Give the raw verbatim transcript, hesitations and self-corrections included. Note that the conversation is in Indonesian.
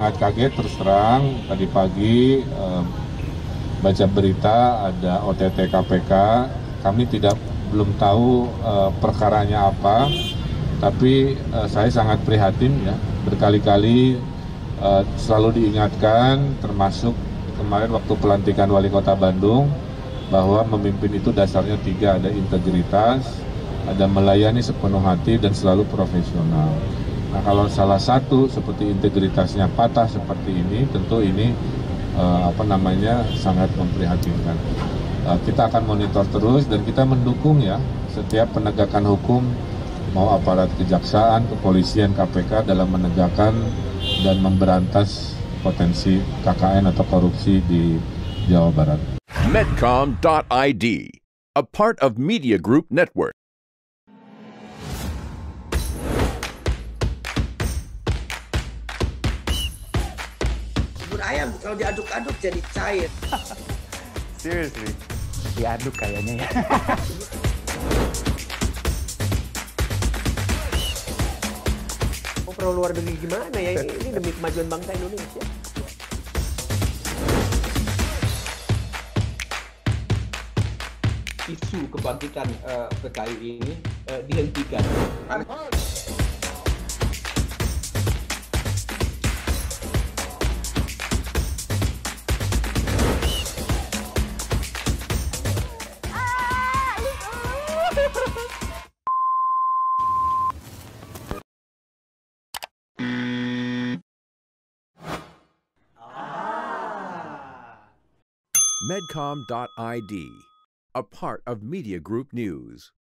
Sangat kaget terus terang tadi pagi eh, baca berita ada O T T K P K. Kami tidak belum tahu eh, perkaranya apa, tapi eh, saya sangat prihatin ya. Berkali-kali eh, selalu diingatkan, termasuk kemarin waktu pelantikan Wali Kota Bandung, bahwa memimpin itu dasarnya tiga, ada integritas, ada melayani sepenuh hati dan selalu profesional. Nah, kalau salah satu seperti integritasnya patah seperti ini, tentu ini eh, apa namanya sangat memprihatinkan. Eh, kita akan monitor terus dan kita mendukung ya setiap penegakan hukum, mau aparat kejaksaan, kepolisian, K P K dalam menegakkan dan memberantas potensi K K N atau korupsi di Jawa Barat. Medcom dot I D, a part of Media Group Network. Bubur ayam kalau diaduk-aduk jadi cair. Seriously, diaduk kayaknya ya. Mau perlu luar negeri gimana ya? Ini, ini demi kemajuan bangsa Indonesia. Isu kebangkitan uh, P K I ini uh, dihentikan. Medcom dot I D, a part of Media Group News.